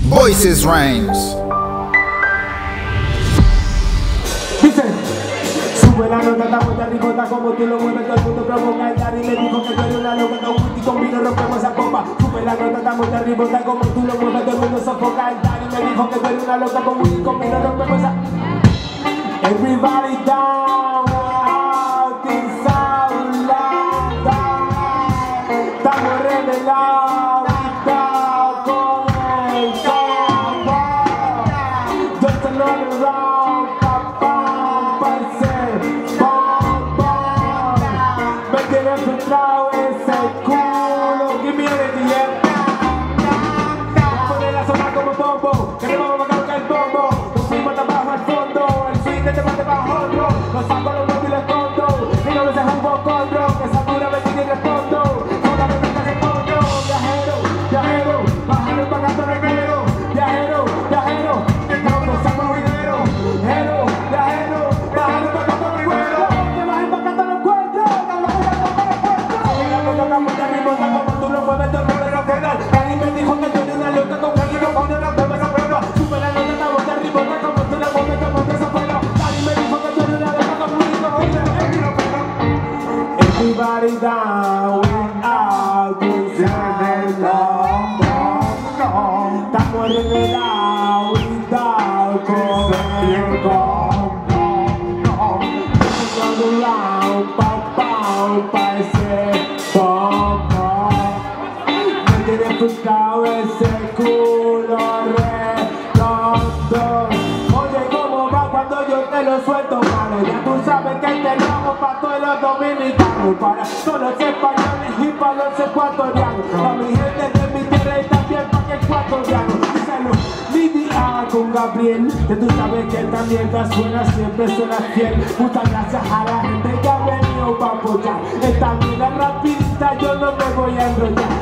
Voices Rhymes. Dice, sube la nota, estamos de ricota como tú lo mueves, todo el mundo provoca el dar y le dijo que tú eres una loca, con whisky con vino rompemos esa copa. Sube la nota, estamos de ricota como tú lo mueves, todo el mundo sofoca el dar y le dijo que tú eres una loca, con whisky con vino rompemos esa. Everybody down, out inside, estamos revelados, con el campo, just another round, me tiene frustrado ese culo, give me energy, poner la zona como bombo, que no vamos a colocar el bombo, nos fuimos hasta abajo al fondo, el swing que te mate bajo otro, nos saco los móviles escondo, y no me se jugó control, que esa dura me tiene respondo, solamente que respondo, viajero, viajero, bájalo pagando el dinero, viajero, viajero, no saco dinero, viajero, viajero, bájalo pagando el cuero, que bajen pagando los cuentos, que lo voy a tocar el cuento. Mira que tocamos de arriba, como tú lo mueves, todo el mundo lo queda, nadie me dijo que tú eres una loca, con que no pone la prueba, esa prueba, sube la nota, estamos de arriba, como tú lo mueves, como que esa prueba, nadie me dijo que tú eres una loca, con un hijo, oye, everybody down, out, estamos revelados, down, con el me tiene frustrado ese culo redondo. Oye, ¿cómo va cuando yo te lo suelto, mano? Ya tú sabes que tenemos para todos los dominicanos, para todos los españoles y para los ecuatorianos, para mi gente de mi tierra y también para que ecuatorianos. Díselo, Lidia con Gabriel, que tú sabes que esta mierda suena, siempre suena fiel. Muchas gracias a la gente que ha venido para apoyar esta mierda rapidita, yo no me voy a enrollar.